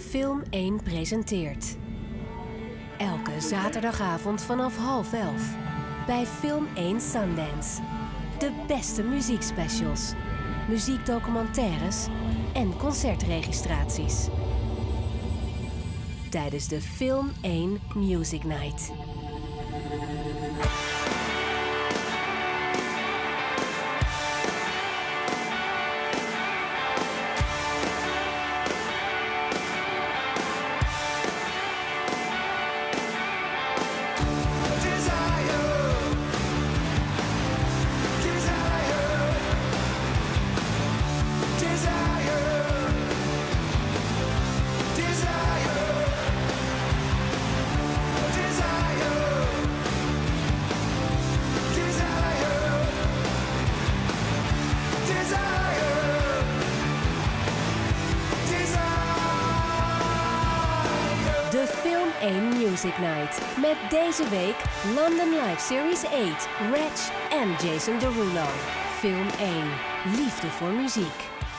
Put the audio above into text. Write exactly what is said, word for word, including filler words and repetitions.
Film één presenteert. Elke zaterdagavond vanaf half elf. Bij Film één Sundance. De beste muziekspecials, muziekdocumentaires en concertregistraties. Tijdens de Film één Music Night. De Film één Music Night. Met deze week London Live Series acht, Reg en Jason Derulo. Film één. Liefde voor muziek.